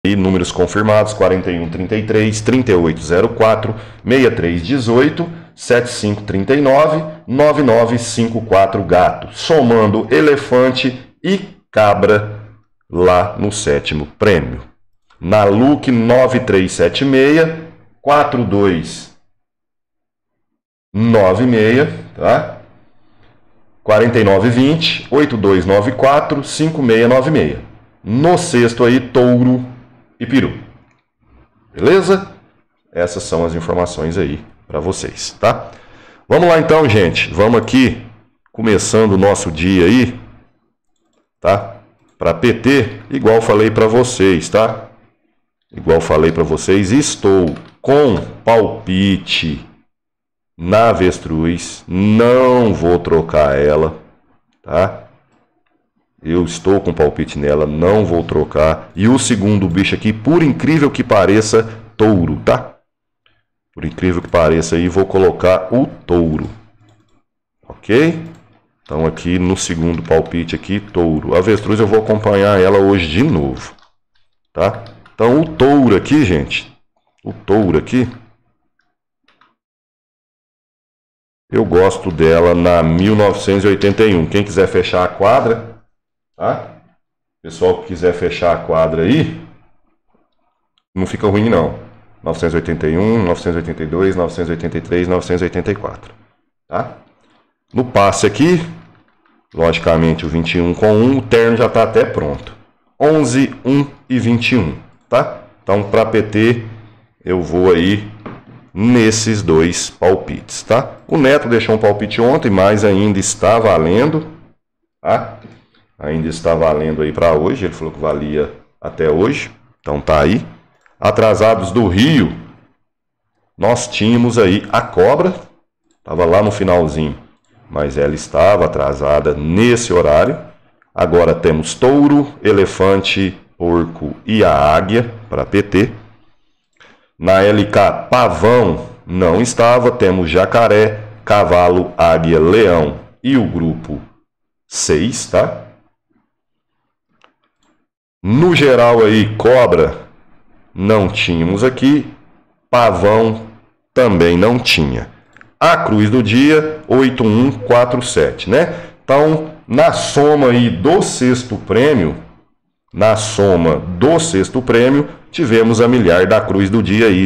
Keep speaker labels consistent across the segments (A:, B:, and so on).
A: E números confirmados: 4133, 3804, 6318, 7539, 9954 gato, somando elefante e cabra lá no sétimo prêmio. Na LUC 9376, 4296, tá? 4920, 8294, 5696. No sexto aí, touro e peru. Beleza? Essas são as informações aí para vocês, tá? Vamos lá então, gente. Vamos aqui, começando o nosso dia aí, tá? Para PT, igual falei para vocês, tá? Igual falei para vocês, estou com palpite na avestruz, não vou trocar ela, tá? Eu estou com palpite nela, não vou trocar. E o segundo bicho aqui, por incrível que pareça, touro, tá? Por incrível que pareça aí, vou colocar o touro. Ok? Então aqui no segundo palpite aqui, touro. A avestruz eu vou acompanhar ela hoje de novo, tá? Então o touro aqui, gente, o touro aqui, eu gosto dela na 1981. Quem quiser fechar a quadra, tá? Pessoal que quiser fechar a quadra aí, não fica ruim não. 981, 982, 983, 984, tá? No passe aqui, logicamente o 21 com 1, o terno já está até pronto. 11, 1 e 21, tá? Então para PT eu vou aí nesses dois palpites, tá? O Neto deixou um palpite ontem, mas ainda está valendo, tá? Ainda está valendo aí para hoje, ele falou que valia até hoje, então tá aí. Atrasados do Rio, nós tínhamos aí a cobra, estava lá no finalzinho, mas ela estava atrasada nesse horário. Agora temos touro, elefante, porco e a águia para PT. Na LK, pavão não estava, temos jacaré, cavalo, águia, leão e o grupo 6, tá? No geral aí, cobra não tínhamos aqui, pavão também não tinha. A cruz do dia, 8147, né? Então, na soma aí do sexto prêmio, tivemos a milhar da cruz do dia aí,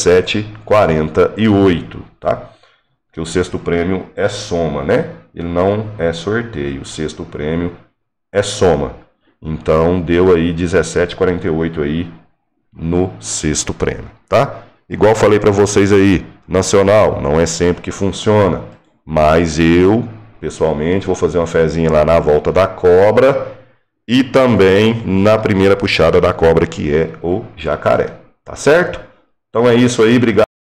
A: 1748, tá? Porque o sexto prêmio é soma, né? Ele não é sorteio, o sexto prêmio é soma. Então, deu aí 1748 aí no sexto prêmio, tá? Igual falei para vocês aí, nacional, não é sempre que funciona, mas eu, pessoalmente, vou fazer uma fezinha lá na volta da cobra e também na primeira puxada da cobra, que é o jacaré, tá certo? Então é isso aí, obrigado.